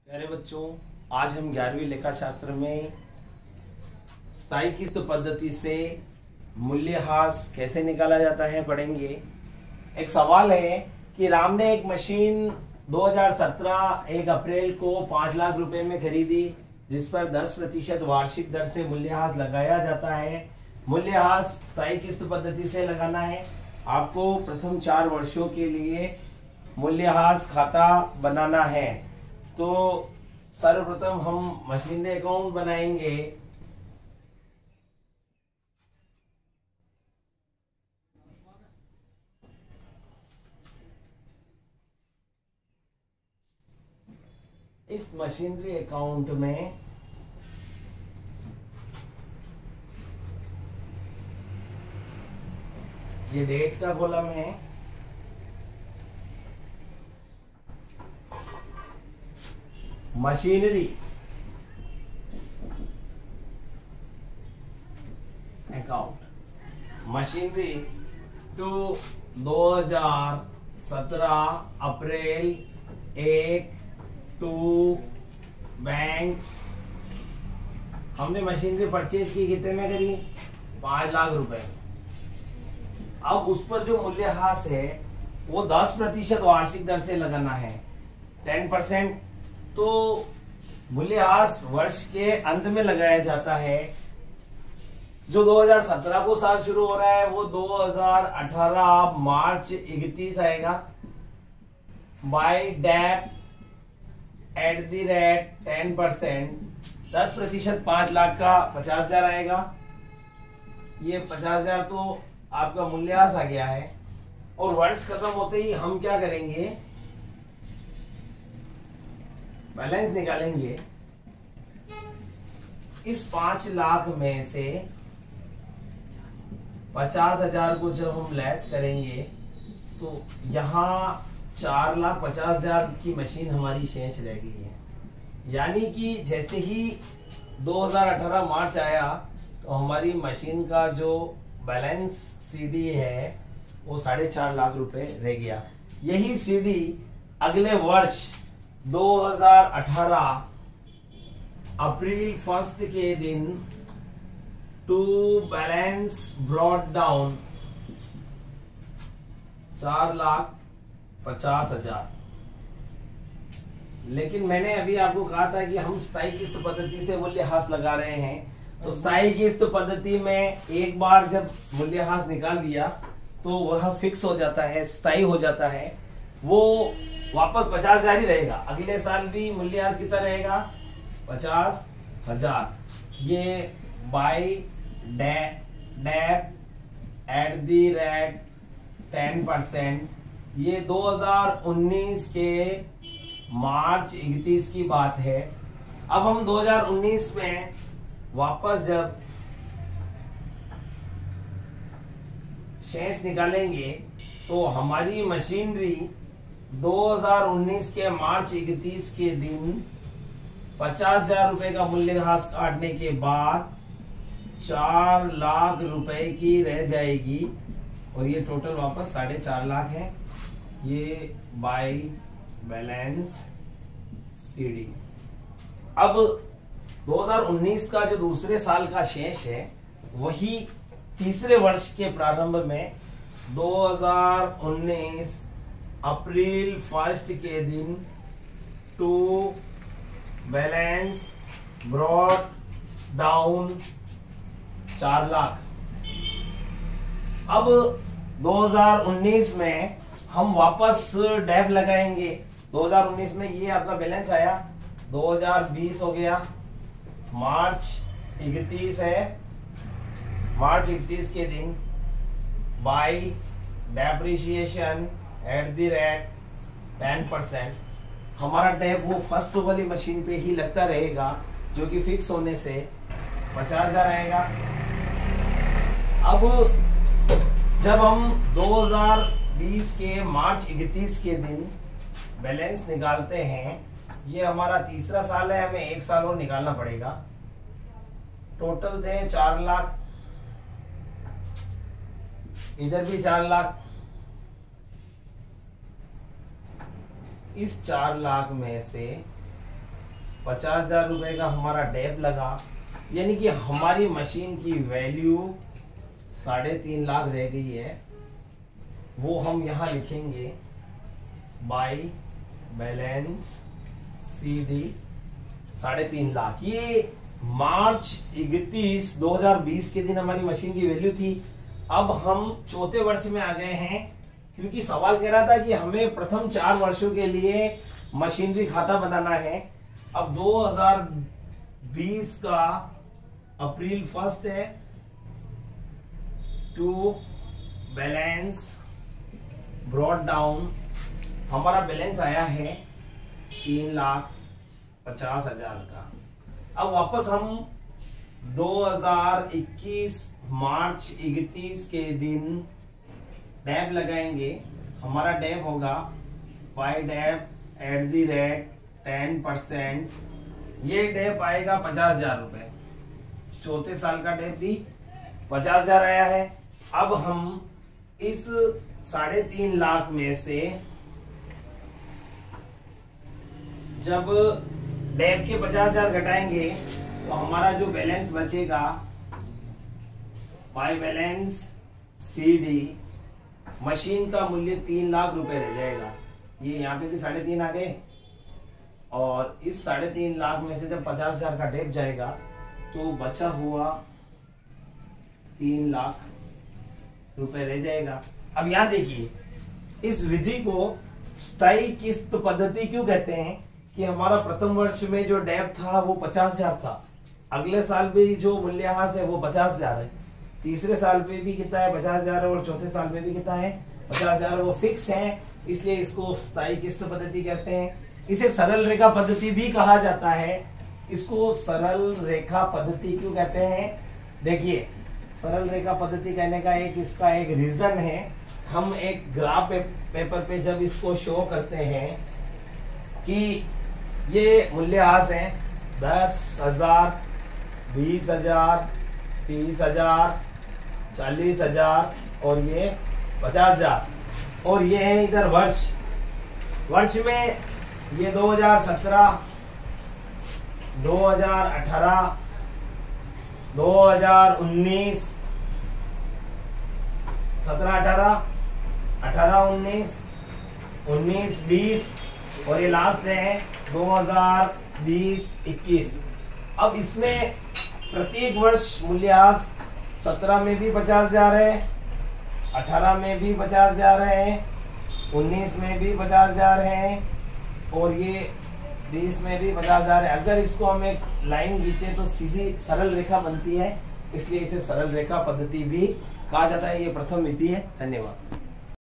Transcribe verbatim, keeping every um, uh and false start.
प्यारे बच्चों, आज हम ग्यारहवीं लेखा शास्त्र में स्थायी किस्त पद्धति से मूल्यह्रास कैसे निकाला जाता है पढ़ेंगे। एक सवाल है कि राम ने एक मशीन दो हज़ार सत्रह एक अप्रैल को पांच लाख रुपए में खरीदी, जिस पर दस प्रतिशत वार्षिक दर से मूल्यह्रास लगाया जाता है। मूल्यह्रास स्थायी किस्त पद्धति से लगाना है। आपको प्रथम चार वर्षों के लिए मूल्यह्रास खाता बनाना है। तो सर्वप्रथम हम मशीनरी अकाउंट बनाएंगे। इस मशीनरी अकाउंट में ये डेट का कॉलम है, मशीनरी अकाउंट मशीनरी टू दो हजार सत्रह अप्रैल एक टू बैंक। हमने मशीनरी परचेज की कितने में करी? पांच लाख रुपए। अब उस पर जो मूल्यह्रास है वो दस प्रतिशत वार्षिक दर से लगाना है, टेन परसेंट। तो मूल्यह्रास वर्ष के अंत में लगाया जाता है। जो दो हज़ार सत्रह को साल शुरू हो रहा है वो दो हज़ार अठारह मार्च इकतीस आएगा। By date at the rate ten percent, दस प्रतिशत पांच लाख का पचास हजार आएगा। ये पचास हजार तो आपका मूल्यह्रास आ गया है। और वर्ष खत्म होते ही हम क्या करेंगे? बैलेंस निकालेंगे। इस पांच लाख में से पचास हजार को जब हम लेस करेंगे तो यहाँ चार लाख पचास हजार की मशीन हमारी शेष रह गई है। यानी कि जैसे ही दो हज़ार अठारह मार्च आया तो हमारी मशीन का जो बैलेंस सीडी है वो साढ़े चार लाख रुपए रह गया। यही सीडी अगले वर्ष दो हज़ार अठारह अप्रैल फर्स्ट के दिन टू बैलेंस ब्रॉट डाउन चार लाख पचास हजार। लेकिन मैंने अभी आपको कहा था कि हम स्थायी किस्त पद्धति से मूल्यह्रास लगा रहे हैं। तो स्थायी किस्त पद्धति में एक बार जब मूल्यह्रास निकाल दिया तो वह फिक्स हो जाता है, स्थायी हो जाता है। वो वापस पचास हजार ही रहेगा। अगले साल भी मूल्यह्रास कितना रहेगा? पचास हजार। ये by date at the rate ten percent. ये दो हज़ार उन्नीस के मार्च इकतीस की बात है। अब हम दो हज़ार उन्नीस में वापस जब शेष निकालेंगे तो हमारी मशीनरी दो हज़ार उन्नीस के मार्च इकतीस के दिन पचास हजार रुपए का मूल्यह्रास काटने के बाद चार लाख रुपए की रह जाएगी। और ये टोटल वापस साढ़े चार लाख है। ये बाय बैलेंस सीडी। अब दो हज़ार उन्नीस का जो दूसरे साल का शेष है वही तीसरे वर्ष के प्रारंभ में दो हज़ार उन्नीस अप्रैल फर्स्ट के दिन टू बैलेंस ब्रॉट डाउन चार लाख। अब दो हज़ार उन्नीस में हम वापस डेब लगाएंगे। दो हज़ार उन्नीस में ये आपका बैलेंस आया, दो हज़ार बीस हो गया, मार्च इकतीस है। मार्च इकतीस के दिन by depreciation at the rate ten percent. हमारा टैब वो फर्स्ट वाली मशीन पे ही लगता रहेगा जो कि फिक्स होने से पचास हजार आएगा। अब जब हम दो हज़ार बीस के मार्च इकतीस के दिन बैलेंस निकालते हैं, ये हमारा तीसरा साल है, हमें एक साल और निकालना पड़ेगा। टोटल थे चार लाख, इधर भी चार लाख। इस चार लाख में से पचास हजार रुपए का हमारा डेप लगा, यानी कि हमारी मशीन की वैल्यू साढ़े तीन लाख रह गई है। वो हम यहाँ लिखेंगे बाय बैलेंस सी डी साढ़े तीन लाख। ये मार्च इकतीस दो हजार बीस के दिन हमारी मशीन की वैल्यू थी। अब हम चौथे वर्ष में आ गए हैं, क्योंकि सवाल कह रहा था कि हमें प्रथम चार वर्षों के लिए मशीनरी खाता बनाना है। अब दो हजार बीस का अप्रैल फर्स्ट है, टू बैलेंस ब्रॉट डाउन हमारा बैलेंस आया है तीन लाख पचास हजार का। अब वापस हम दो हजार इक्कीस मार्च इकतीस के दिन डैब लगाएंगे। हमारा डैब होगा by dep at the rate ten percent. ये डैब आएगा पचास हजार रुपए। चौथे साल का डैब भी पचास हजार आया है। अब हम इस साढ़े तीन लाख में से जब डैब के पचास हजार घटाएंगे तो हमारा जो बैलेंस बचेगा by balance C D machine का मूल्य तीन लाख रुपए रह जाएगा। ये यहाँ पे भी साढ़े तीन आ गए, और इस साढ़े तीन लाख में से जब पचास हजार का डेप जाएगा तो बचा हुआ तीन लाख रुपए रह जाएगा। अब यहाँ देखिए, इस विधि को स्थायी किस्त पद्धति क्यों कहते हैं कि हमारा प्रथम वर्ष में जो डेप था वो पचास हजार था, अगले साल भी जो मूल्यह्रास है वो पचास हजार है, तीसरे साल पे भी कितना है पचास हजार है, और चौथे साल में भी कितना है पचास हजार। वो फिक्स है, इसलिए इसको स्थायी किस्त पद्धति कहते हैं। इसे सरल रेखा पद्धति भी कहा जाता है। इसको सरल रेखा पद्धति क्यों कहते हैं? देखिए, सरल रेखा पद्धति कहने का एक इसका एक रीजन है। हम एक ग्राफ पे, पेपर पे जब इसको शो करते हैं कि ये मूल्यह्रास है दस हजार, बीस हजार, तीस हजार, चालीस हजार और ये पचास हजार, और ये है इधर वर्ष। वर्ष में ये दो हजार सत्रह, दो हजार अठारह, दो हजार उन्नीस, सत्रह अठारह, अठारह उन्नीस, उन्नीस बीस, और ये लास्ट है दो हजार बीस इक्कीस। अब इसमें प्रत्येक वर्ष मूल्यह्रास सत्रह में भी पचास हजार है, अठारह में भी पचास हजार है, उन्नीस में भी पचास हजार है, और ये बीस में भी पचास हजार है। अगर इसको हम एक लाइन खींचे तो सीधी सरल रेखा बनती है, इसलिए इसे सरल रेखा पद्धति भी कहा जाता है। ये प्रथम विधि है। धन्यवाद।